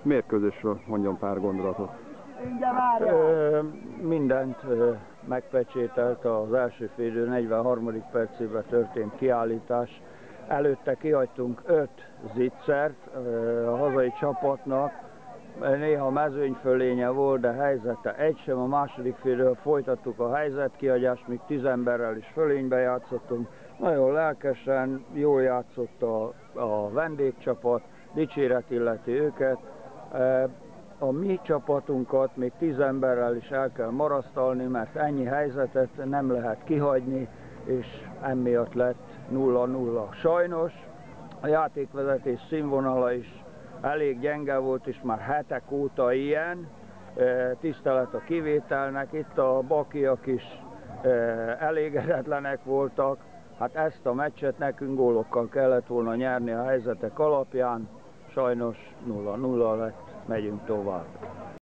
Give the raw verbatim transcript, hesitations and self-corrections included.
mérkőzésről mondjon pár gondolatot. Ö, mindent ö, megpecsételt az első félidő negyvenharmadik percében történt kiállítás. Előtte kihagytunk öt zicsert ö, a hazai csapatnak. Néha mezőnyfölénye volt, de helyzete egy sem. A második félidőben folytattuk a helyzetkihagyást, míg tíz emberrel is fölénybe játszottunk. Nagyon lelkesen, jól játszott a, a vendégcsapat, dicséret illeti őket. A mi csapatunkat még tíz emberrel is el kell marasztalni, mert ennyi helyzetet nem lehet kihagyni, és emiatt lett nulla nulla. Sajnos a játékvezetés színvonala is elég gyenge volt, és már hetek óta ilyen, tisztelet a kivételnek. Itt a bakiak is elégedetlenek voltak. Hát ezt a meccset nekünk gólokkal kellett volna nyerni a helyzetek alapján, sajnos nulla nulla lett, megyünk tovább.